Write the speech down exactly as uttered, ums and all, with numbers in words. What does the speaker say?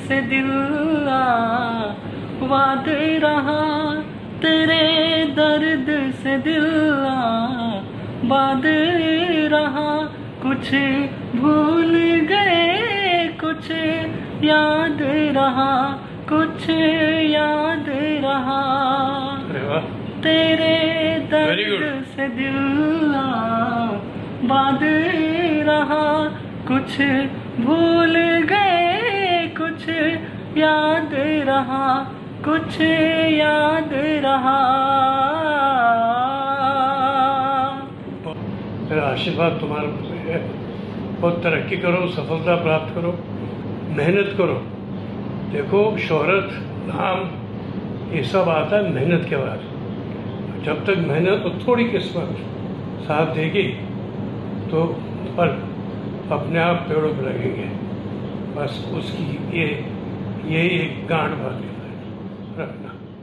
से दिल आबाद रहा, तेरे दर्द से दिल आबाद रहा। कुछ भूल गए कुछ याद रहा, कुछ याद रहा। तेरे दर्द से दिल आबाद रहा, कुछ भूल गए कुछ याद रहा, कुछ याद रहा। मेरा आशीर्वाद तुम्हारे ऊपर है। बहुत तरक्की करो, सफलता प्राप्त करो, मेहनत करो। देखो शोहरत, नाम, ये सब आता है मेहनत के बाद। जब तक मेहनत और थोड़ी किस्मत साथ देगी तो फल अपने आप पेड़ों पर लगेंगे। बस उसकी ये यही एक गांठ बात रखना।